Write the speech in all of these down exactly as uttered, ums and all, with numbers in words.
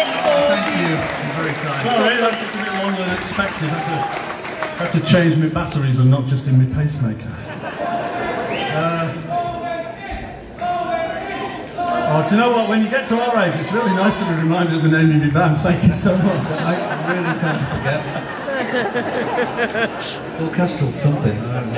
Thank you. You're very kind. Sorry, that took a bit longer than expected. I had to, had to change my batteries and not just in my pacemaker. Uh, oh, do you know what? When you get to our age, it's really nice to be reminded of the name of your band. Thank you so much. I really tend to forget. Orchestral something.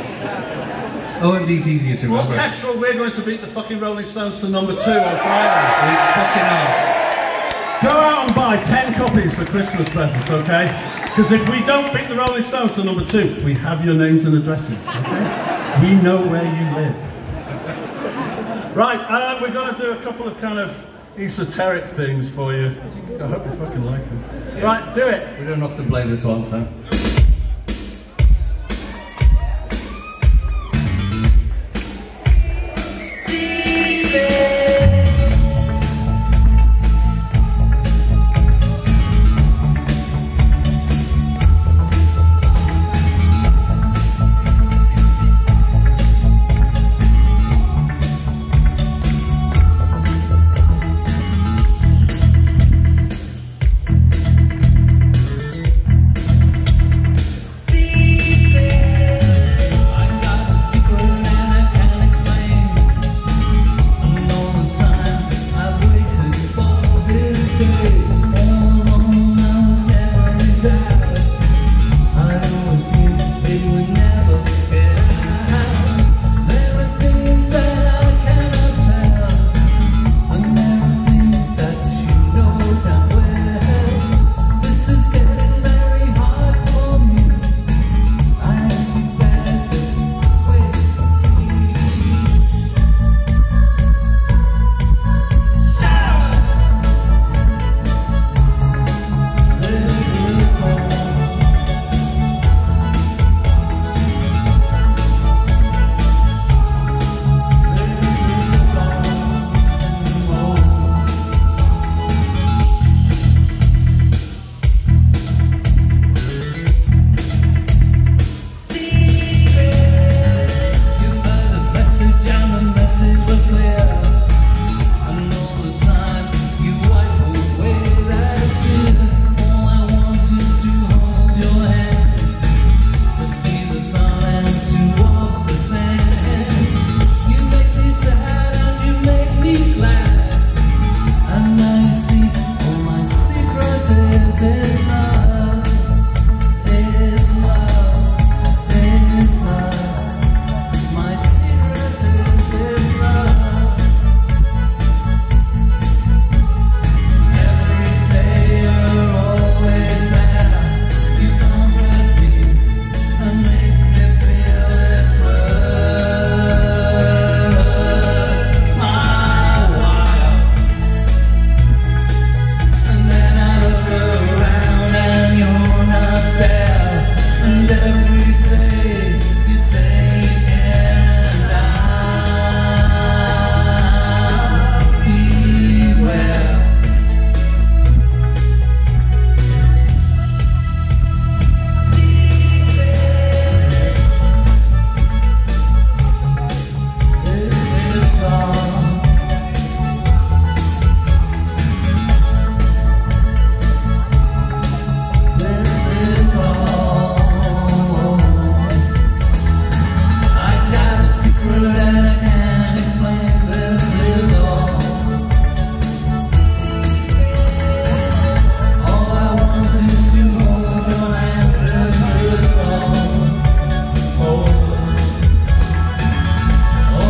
O M D's easier to remember. Orchestral, we're going to beat the fucking Rolling Stones for number two on Friday. We fucking are. Go out and buy ten copies for Christmas presents, okay? Because if we don't beat the Rolling Stones for number two, we have your names and addresses, okay? We know where you live. Right, uh, we're going to do a couple of kind of esoteric things for you. I hope you fucking like them. Right, do it. We don't have to play this one, so.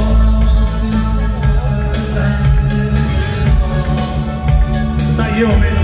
You, man.